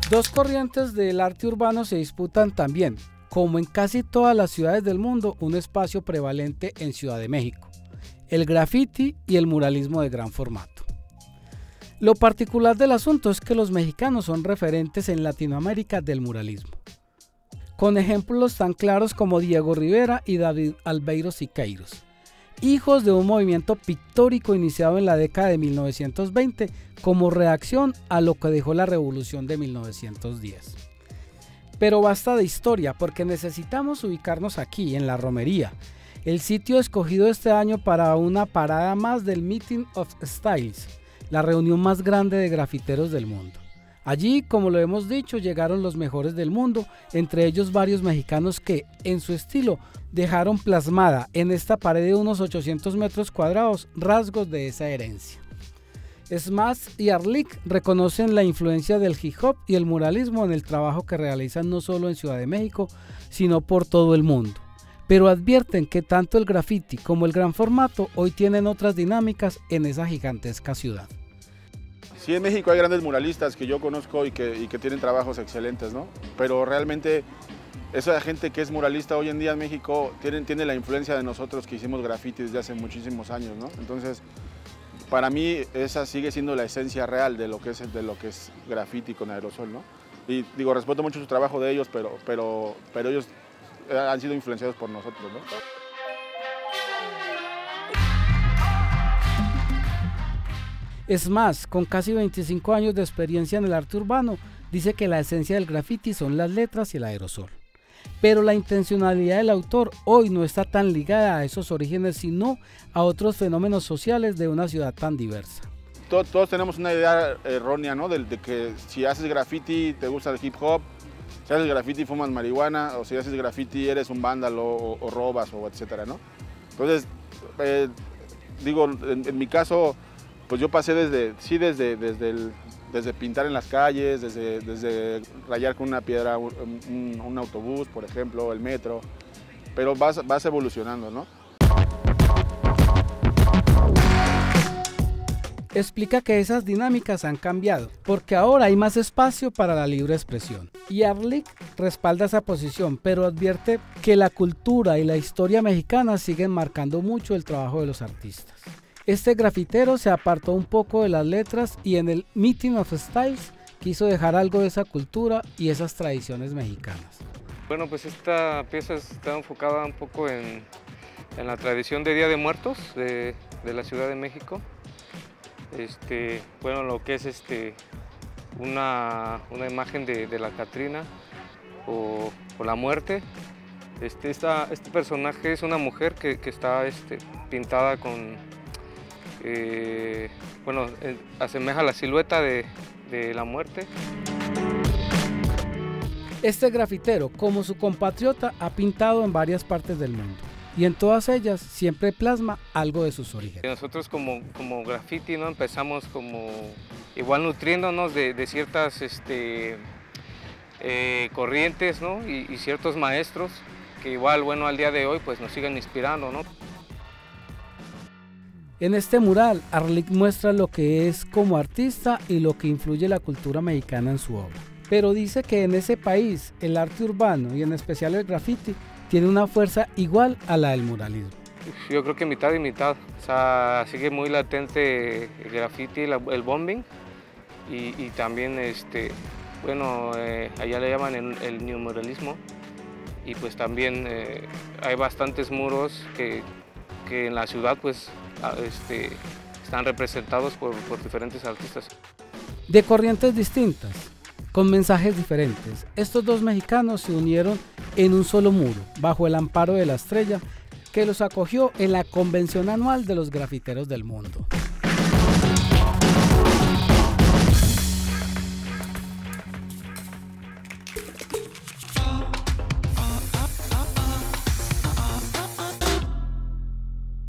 Dos corrientes del arte urbano se disputan también, como en casi todas las ciudades del mundo, un espacio prevalente en Ciudad de México: el graffiti y el muralismo de gran formato. Lo particular del asunto es que los mexicanos son referentes en Latinoamérica del muralismo, con ejemplos tan claros como Diego Rivera y David Albeiro Siqueiros, hijos de un movimiento pictórico iniciado en la década de 1920 como reacción a lo que dejó la Revolución de 1910. Pero basta de historia, porque necesitamos ubicarnos aquí, en La Romería, el sitio escogido este año para una parada más del Meeting of Styles, la reunión más grande de grafiteros del mundo. Allí, como lo hemos dicho, llegaron los mejores del mundo, entre ellos varios mexicanos que, en su estilo, dejaron plasmada en esta pared de unos 800 metros cuadrados rasgos de esa herencia. Smash y Arlik reconocen la influencia del hip hop y el muralismo en el trabajo que realizan no solo en Ciudad de México, sino por todo el mundo. Pero advierten que tanto el graffiti como el gran formato hoy tienen otras dinámicas en esa gigantesca ciudad. Sí, en México hay grandes muralistas que yo conozco y que tienen trabajos excelentes, ¿no? Pero realmente esa gente que es muralista hoy en día en México tiene la influencia de nosotros que hicimos graffiti desde hace muchísimos años, ¿no? Entonces, para mí esa sigue siendo la esencia real de lo que es graffiti con aerosol, ¿no? Y digo, respeto mucho su trabajo de ellos, pero ellos han sido influenciados por nosotros, ¿no? Smash, con casi 25 años de experiencia en el arte urbano, dice que la esencia del graffiti son las letras y el aerosol. Pero la intencionalidad del autor hoy no está tan ligada a esos orígenes, sino a otros fenómenos sociales de una ciudad tan diversa. Todos tenemos una idea errónea, ¿no? De que si haces graffiti te gusta el hip hop, si haces graffiti fumas marihuana, o si haces graffiti eres un vándalo o robas, o etcétera, ¿no? Entonces, digo, en mi caso, pues yo pasé desde pintar en las calles, desde rayar con una piedra un autobús, por ejemplo, el metro, pero vas evolucionando, ¿no? Explica que esas dinámicas han cambiado, porque ahora hay más espacio para la libre expresión. Y Arlik respalda esa posición, pero advierte que la cultura y la historia mexicana siguen marcando mucho el trabajo de los artistas. Este grafitero se apartó un poco de las letras y en el Meeting of Styles quiso dejar algo de esa cultura y esas tradiciones mexicanas. Bueno, pues esta pieza está enfocada un poco en la tradición de Día de Muertos de la Ciudad de México. Bueno, lo que es una imagen de la Catrina o la muerte. Este personaje es una mujer que está pintada con... bueno, asemeja la silueta de la muerte. Este grafitero, como su compatriota, ha pintado en varias partes del mundo y en todas ellas siempre plasma algo de sus orígenes. Nosotros como graffiti, ¿no? Empezamos como igual nutriéndonos de ciertas corrientes, ¿no? y ciertos maestros que igual, bueno, al día de hoy pues nos siguen inspirando, ¿no? En este mural, Arlik muestra lo que es como artista y lo que influye la cultura mexicana en su obra. Pero dice que en ese país, el arte urbano y en especial el graffiti, tiene una fuerza igual a la del muralismo. Yo creo que mitad y mitad. O sea, sigue muy latente el graffiti, el bombing y también, bueno, allá le llaman el neomuralismo. Y pues también hay bastantes muros que en la ciudad pues están representados por diferentes artistas. De corrientes distintas, con mensajes diferentes, estos dos mexicanos se unieron en un solo muro, bajo el amparo de la estrella, que los acogió en la convención anual de los grafiteros del mundo.